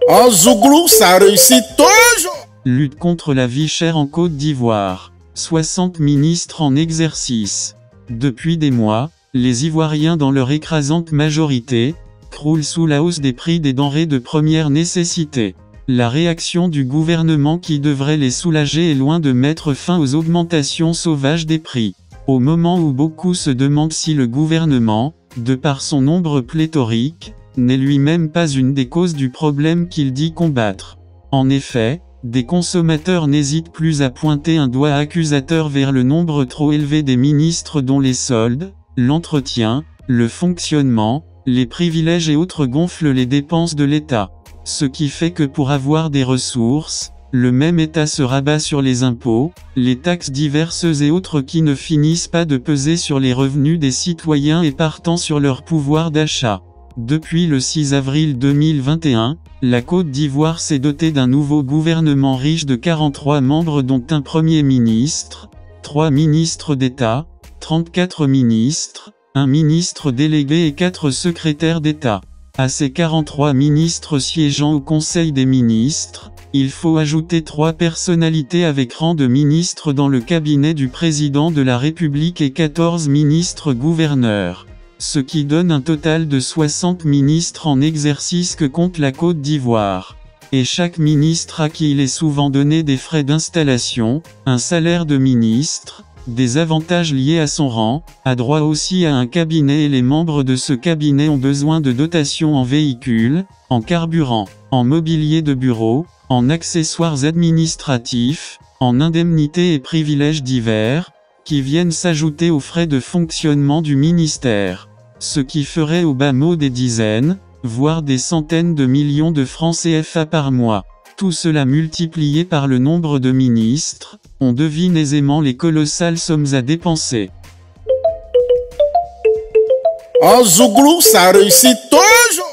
En Zouglou, ça réussit toujours. Lutte contre la vie chère en Côte d'Ivoire. 60 ministres en exercice. Depuis des mois, les Ivoiriens dans leur écrasante majorité, croulent sous la hausse des prix des denrées de première nécessité. La réaction du gouvernement qui devrait les soulager est loin de mettre fin aux augmentations sauvages des prix. Au moment où beaucoup se demandent si le gouvernement, de par son nombre pléthorique, n'est lui-même pas une des causes du problème qu'il dit combattre. En effet, des consommateurs n'hésitent plus à pointer un doigt accusateur vers le nombre trop élevé des ministres dont les soldes, l'entretien, le fonctionnement, les privilèges et autres gonflent les dépenses de l'État. Ce qui fait que pour avoir des ressources, le même État se rabat sur les impôts, les taxes diverses et autres qui ne finissent pas de peser sur les revenus des citoyens et partant sur leur pouvoir d'achat. Depuis le 6 avril 2021, la Côte d'Ivoire s'est dotée d'un nouveau gouvernement riche de 43 membres dont un Premier ministre, 3 ministres d'État, 34 ministres, un ministre délégué et 4 secrétaires d'État. À ces 43 ministres siégeant au Conseil des ministres, il faut ajouter 3 personnalités avec rang de ministre dans le cabinet du président de la République et 14 ministres gouverneurs. Ce qui donne un total de 60 ministres en exercice que compte la Côte d'Ivoire. Et chaque ministre à qui il est souvent donné des frais d'installation, un salaire de ministre, des avantages liés à son rang, a droit aussi à un cabinet et les membres de ce cabinet ont besoin de dotations en véhicules, en carburant, en mobilier de bureau, en accessoires administratifs, en indemnités et privilèges divers, qui viennent s'ajouter aux frais de fonctionnement du ministère. Ce qui ferait au bas mot des dizaines, voire des centaines de millions de francs CFA par mois. Tout cela multiplié par le nombre de ministres, on devine aisément les colossales sommes à dépenser. En Zouglou, ça réussit toujours.